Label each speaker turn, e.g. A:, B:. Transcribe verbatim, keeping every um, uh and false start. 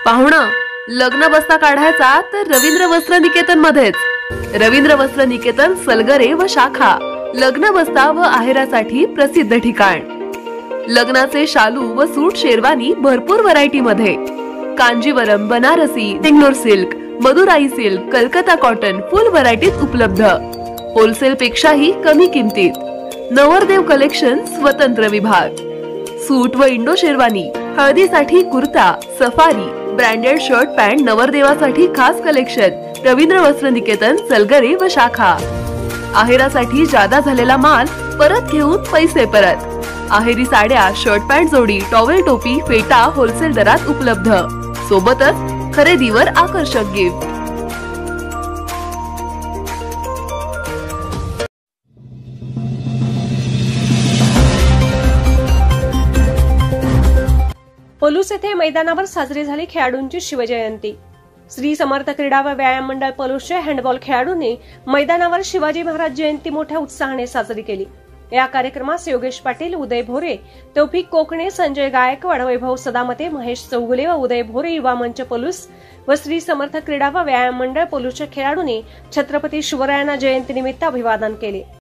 A: पाहुणं, लग्न बस्ता काढायचा तर रवींद्र वस्त्र निकेतन मध्येच। रवींद्र वस्त्र निकेतन सलगरे व शाखा लग्न बस्ता व आहेरासाठी प्रसिद्ध ठिकाण। लग्नाचे शालू व सूट शेरवानी भरपूर व्हरायटी मध्ये, Kanjeevaram, Banarasi, Bangalore silk, Madurai silk, Calcutta cotton full व्हरायटीत उपलब्ध। होलसेल पेक्षाही कमी किमतीत। नवरदेव कलेक्शन स्वतंत्र विभाग। सूट व इंडो शेरवानी, हळदीसाठी kurta, safari, branded shirt pant नवरदेवासाठी खास कलेक्शन। रवींद्र वस्त्र निकेतन सलगरे व शाखा। आहेरासाठी जादा झालेला माल परत घेऊन पैसे परत। आहेरी साड्या, शर्ट पॅन्ट जोडी, टॉवेल टोपी, फेटा होलसेल दरात उपलब्ध। सोबतच खरेदीवर आकर्षक गिफ्ट।
B: पलूस येथे मैदानावर साजरी झाली खेळाडूंची शिवजयंती। श्री समर्थ क्रीडा व व्यायाम मंडळ पलूसच्या हँडबॉल खेळाडूंनी मैदानावर शिवाजी महाराज जयंती मोठ्या उत्साहाने साजरी केली। या कार्यक्रमास योगेश पाटील, उदय भोरे, तौफिक कोकणे, संजय गायकवाड, वैभव सदामते, महेश चौगुले व उदय भोरे युवा मंच पलूस व श्री समर्थ क्रीडा व व्यायाम मंडळ पलूसच्या खेळाडूंनी छत्रपती शिवरायांना जयंतीनिमित्त अभिवादन केले।